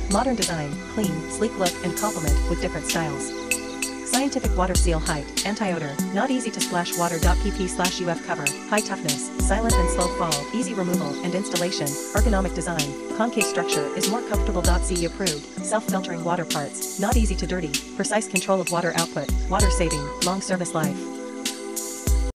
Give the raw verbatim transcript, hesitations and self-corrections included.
Modern design, clean, sleek look and complement with different styles. Scientific water seal height, anti-odor, not easy to splash water. Pp slash uf cover, high toughness, silent and slow fall, easy removal and installation, ergonomic design, concave structure is more comfortable. C E approved, self-filtering water parts, not easy to dirty, precise control of water output, water saving, long service life.